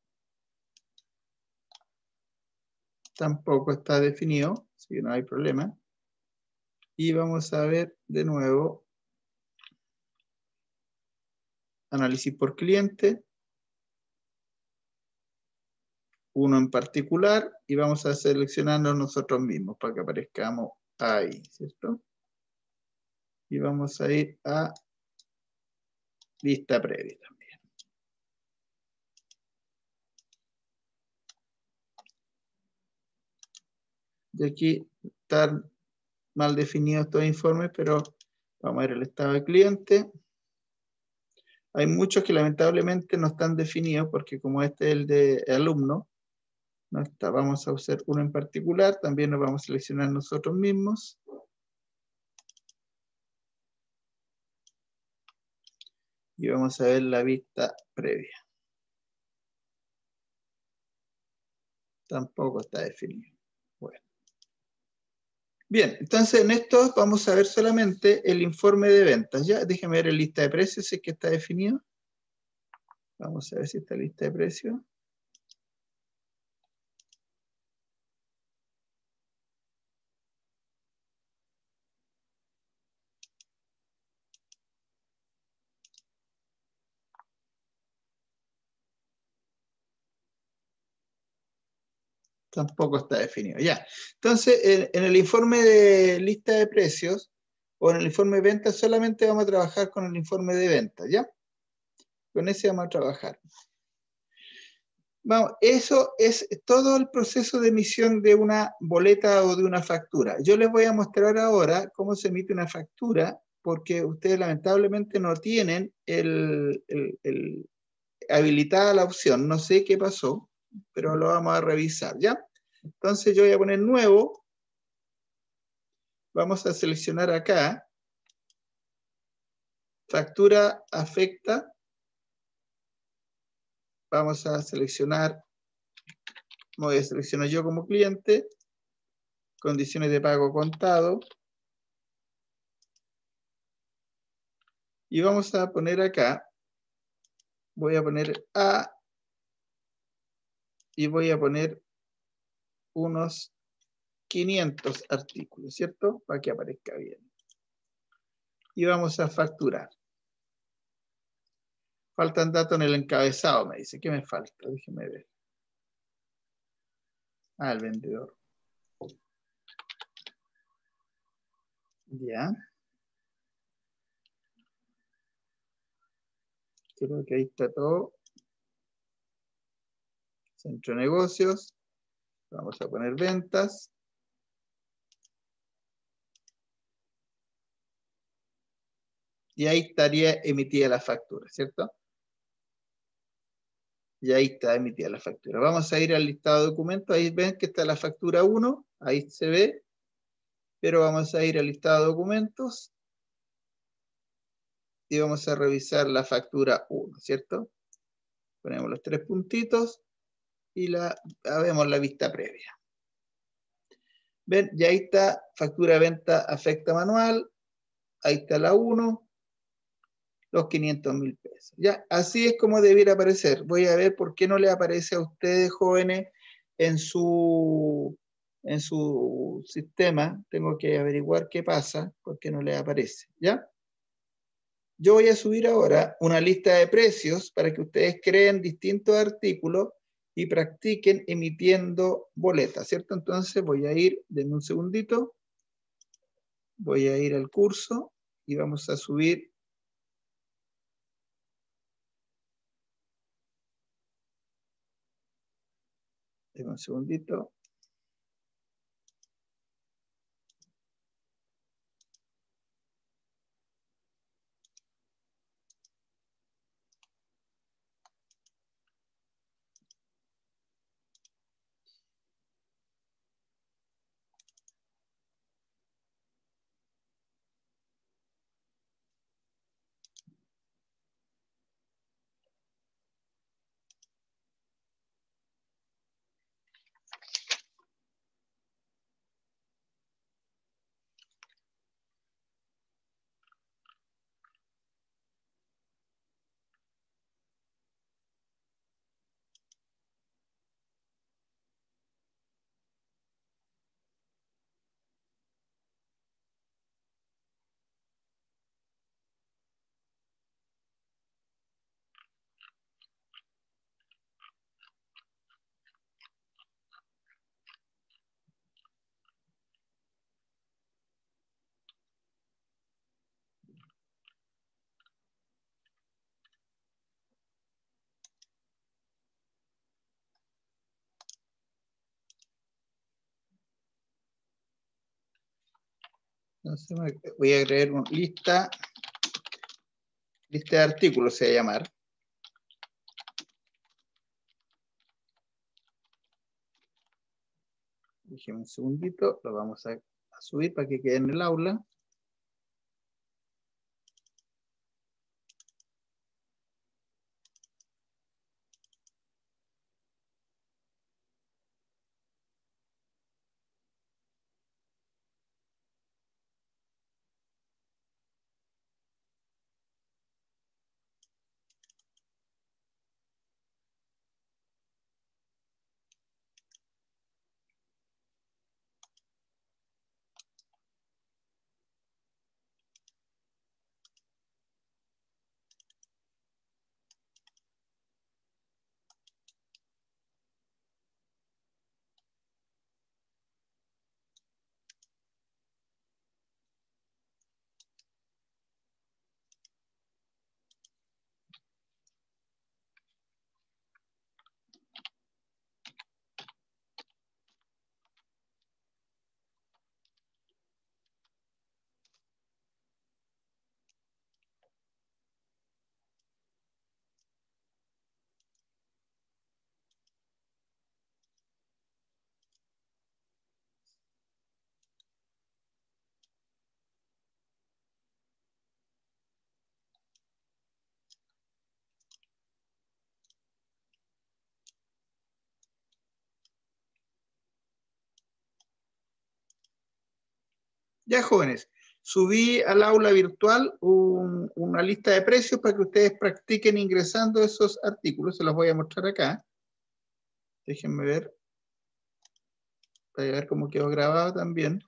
[SPEAKER 1] Tampoco está definido, así que no hay problema. Y vamos a ver de nuevo análisis por cliente, uno en particular, y vamos a seleccionarnos nosotros mismos para que aparezcamos ahí, ¿cierto? Y vamos a ir a vista previa también. De aquí están mal definidos estos informes, pero vamos a ver el estado de cliente. Hay muchos que lamentablemente no están definidos porque como este es el de alumno, no está. Vamos a usar uno en particular, también nos vamos a seleccionar nosotros mismos. Y vamos a ver la vista previa. Tampoco está definido. Bueno. Bien, entonces en esto vamos a ver solamente el informe de ventas. Ya, déjeme ver la lista de precios, si es que está definido. Vamos a ver si está lista de precios. Tampoco está definido. Ya. Entonces, en, en el informe de lista de precios o en el informe de ventas solamente vamos a trabajar con el informe de ventas, ¿ya? Con ese vamos a trabajar. Vamos, eso es todo el proceso de emisión de una boleta o de una factura. Yo les voy a mostrar ahora cómo se emite una factura, porque ustedes lamentablemente no tienen el, el, el habilitada la opción. No sé qué pasó, pero lo vamos a revisar, ¿ya? Entonces yo voy a poner nuevo. Vamos a seleccionar acá factura afecta, vamos a seleccionar, me voy a seleccionar yo como cliente, condiciones de pago contado, y vamos a poner acá, voy a poner A, y voy a poner unos quinientos artículos, ¿cierto? Para que aparezca bien. Y vamos a facturar. Faltan datos en el encabezado, me dice. ¿Qué me falta? Déjeme ver. Ah, el vendedor. Ya. Creo que ahí está todo. Centro de negocios. Vamos a poner ventas. Y ahí estaría emitida la factura, ¿cierto? Y ahí está emitida la factura. Vamos a ir al listado de documentos. Ahí ven que está la factura uno. Ahí se ve. Pero vamos a ir al listado de documentos. Y vamos a revisar la factura uno, ¿cierto? Ponemos los tres puntitos. Y la, vemos la vista previa. Ven, y ahí está factura de venta afecta manual. Ahí está la uno. Los quinientos mil pesos. Ya, así es como debiera aparecer. Voy a ver por qué no le aparece a ustedes, jóvenes, en su, en su sistema. Tengo que averiguar qué pasa, por qué no le aparece. ¿Ya? Yo voy a subir ahora una lista de precios para que ustedes creen distintos artículos y practiquen emitiendo boletas, ¿cierto? Entonces voy a ir, denme un segundito, voy a ir al curso y vamos a subir. Denme un segundito. Entonces voy a agregar una lista, lista de artículos se va a llamar. Déjenme un segundito, lo vamos a, a subir para que quede en el aula. Ya, jóvenes, subí al aula virtual un- una lista de precios para que ustedes practiquen ingresando esos artículos. Se los voy a mostrar acá. Déjenme ver, para ver cómo quedó grabado también.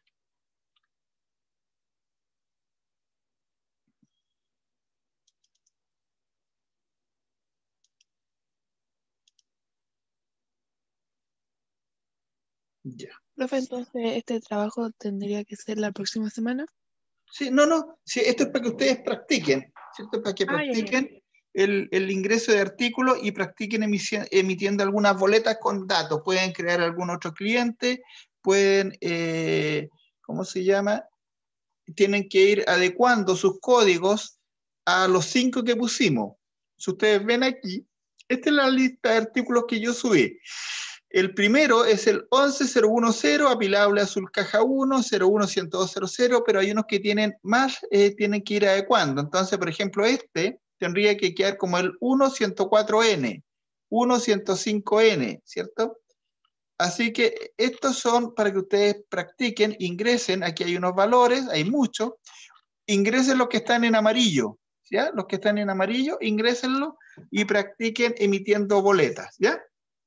[SPEAKER 1] Ya.
[SPEAKER 8] Profe, entonces este trabajo tendría que ser la próxima semana.
[SPEAKER 1] Sí, no, no, sí, esto es para que ustedes practiquen, ¿cierto? Para que
[SPEAKER 8] Ah, ya, ya.
[SPEAKER 1] practiquen el, el ingreso de artículos y practiquen emisi- emitiendo algunas boletas con datos. Pueden crear algún otro cliente, pueden, eh, ¿cómo se llama? Tienen que ir adecuando sus códigos a los cinco que pusimos. Si ustedes ven aquí, esta es la lista de artículos que yo subí. El primero es el once cero diez, apilable azul caja uno, cero uno uno dos cero cero, pero hay unos que tienen más, eh, tienen que ir adecuando. Entonces, por ejemplo, este tendría que quedar como el uno ciento cuatro ene, uno ciento cinco ene, ¿cierto? Así que estos son para que ustedes practiquen, ingresen, aquí hay unos valores, hay muchos, ingresen los que están en amarillo, ¿ya? Los que están en amarillo, ingrésenlo y practiquen emitiendo boletas, ¿ya?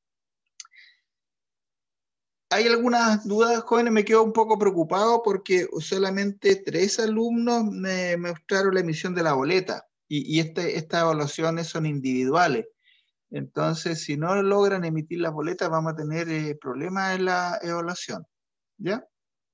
[SPEAKER 1] ¿Hay algunas dudas, jóvenes? Me quedo un poco preocupado porque solamente tres alumnos me mostraron la emisión de la boleta y, y este, estas evaluaciones son individuales. Entonces, si no logran emitir las boletas, vamos a tener eh, problemas en la evaluación. ¿Ya?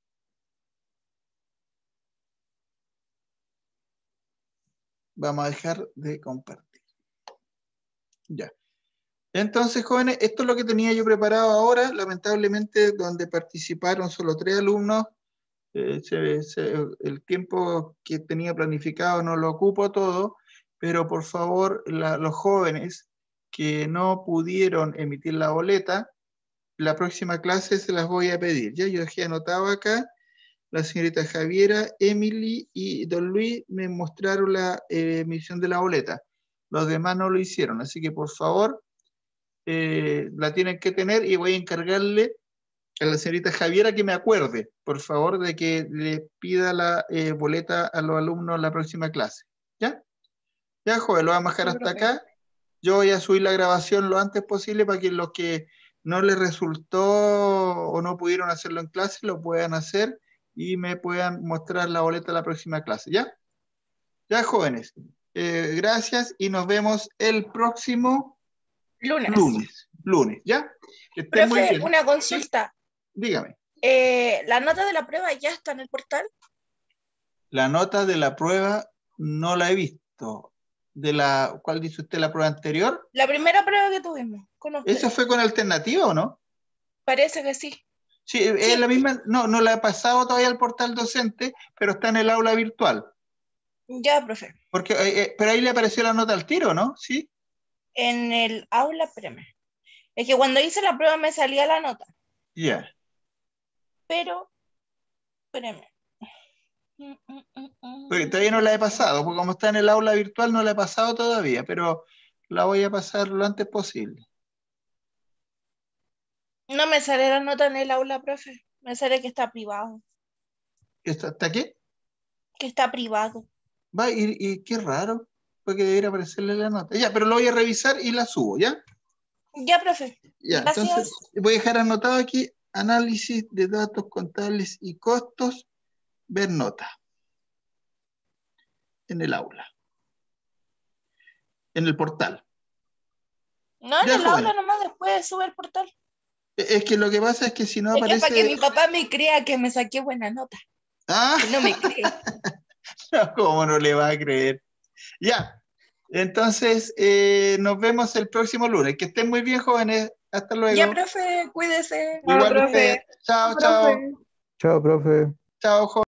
[SPEAKER 1] Vamos a dejar de compartir. Ya. Entonces, jóvenes, esto es lo que tenía yo preparado ahora. Lamentablemente, donde participaron solo tres alumnos, eh, se- se- el tiempo que tenía planificado no lo ocupo todo, pero por favor, la- los jóvenes que no pudieron emitir la boleta, la próxima clase se las voy a pedir. Ya yo dejé anotado acá, la señorita Javiera, Emily y don Luis me mostraron la eh, emisión de la boleta. Los demás no lo hicieron, así que por favor, eh, la tienen que tener y voy a encargarle a la señorita Javiera que me acuerde, por favor, de que le pida la eh, boleta a los alumnos en la próxima clase. ¿Ya? Ya, joven, lo vamos a dejar
[SPEAKER 8] Sí,
[SPEAKER 1] hasta
[SPEAKER 8] profe.
[SPEAKER 1] acá. Yo voy a subir la grabación lo antes posible para que los que no les resultó o no pudieron hacerlo en clase lo puedan hacer y me puedan mostrar la boleta a la próxima clase. ¿Ya? Ya, jóvenes. Eh, gracias y nos vemos el próximo
[SPEAKER 5] Lunes.
[SPEAKER 1] lunes. Lunes, ¿ya? Que estén muy
[SPEAKER 5] Profe,
[SPEAKER 1] bien.
[SPEAKER 5] una consulta.
[SPEAKER 1] Dígame.
[SPEAKER 5] Eh, ¿la nota de la prueba ya está en el portal?
[SPEAKER 1] La nota de la prueba no la he visto. De la, ¿cuál dice usted, la prueba anterior?
[SPEAKER 5] La primera prueba que tuvimos con
[SPEAKER 1] ¿Esa
[SPEAKER 5] ustedes.
[SPEAKER 1] fue con alternativa o no?
[SPEAKER 5] Parece que sí.
[SPEAKER 1] Sí, es
[SPEAKER 5] Sí.
[SPEAKER 1] la misma, no, no la he pasado todavía al portal docente, pero está en el aula virtual.
[SPEAKER 5] Ya, profe.
[SPEAKER 1] Porque, eh, eh, pero ahí le apareció la nota al tiro, ¿no? Sí.
[SPEAKER 5] En el aula, espérame. Es que cuando hice la prueba me salía la nota,
[SPEAKER 1] Ya.
[SPEAKER 5] pero, espérame. Mm, mm, mm, mm.
[SPEAKER 1] Porque todavía no la he pasado, porque como está en el aula virtual no la he pasado todavía, pero la voy a pasar lo antes posible.
[SPEAKER 5] No me sale la nota en el aula, profe. Me sale que está privado.
[SPEAKER 1] ¿Está, ¿Está qué?
[SPEAKER 5] Que está privado.
[SPEAKER 1] Va, y, y qué raro, porque debería aparecerle la nota. Ya, pero lo voy a revisar y la subo, ¿ya?
[SPEAKER 5] Ya, profe.
[SPEAKER 1] Ya,
[SPEAKER 5] Gracias.
[SPEAKER 1] entonces voy a dejar anotado aquí análisis de datos contables y costos, ver nota en el aula, en el portal.
[SPEAKER 5] No, en
[SPEAKER 1] Ya,
[SPEAKER 5] el
[SPEAKER 1] jóvenes,
[SPEAKER 5] aula nomás después sube el portal.
[SPEAKER 1] es que lo que pasa es que si no
[SPEAKER 5] Es que para que
[SPEAKER 1] aparece...
[SPEAKER 5] mi papá me crea que me saqué buena nota.
[SPEAKER 1] Ah,
[SPEAKER 5] Y no me cree.
[SPEAKER 1] no, ¿cómo no le va a creer? Ya, entonces eh, nos vemos el próximo lunes. Que estén muy bien, jóvenes. Hasta luego.
[SPEAKER 5] Ya, profe, cuídese.
[SPEAKER 7] Chao,
[SPEAKER 1] Igual
[SPEAKER 7] profe.
[SPEAKER 1] usted. Chao,
[SPEAKER 7] Chao,
[SPEAKER 1] chao.
[SPEAKER 7] profe.
[SPEAKER 6] Chao, profe.
[SPEAKER 1] Chao, jóvenes.